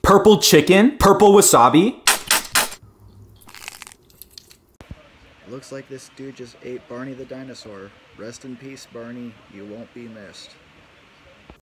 purple chicken, purple wasabi. Looks like this dude just ate Barney the dinosaur. Rest in peace, Barney. You won't be missed.